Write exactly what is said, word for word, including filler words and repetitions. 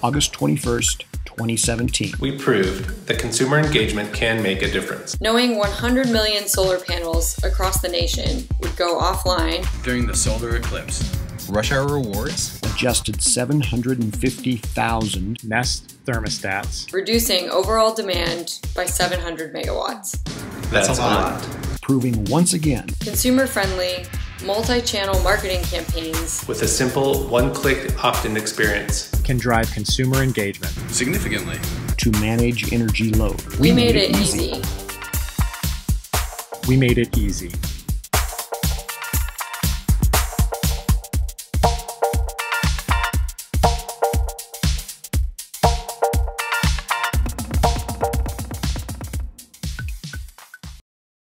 August twenty-first, twenty seventeen. We proved that consumer engagement can make a difference. Knowing one hundred million solar panels across the nation would go offline during the solar eclipse. Rush Hour Rewards adjusted seven hundred fifty thousand Nest thermostats, reducing overall demand by seven hundred megawatts. That's, That's a lot. lot. Proving once again consumer-friendly, multi-channel marketing campaigns with a simple one-click opt-in experience can drive consumer engagement significantly to manage energy load. We, we made, made it easy. easy. We made it easy.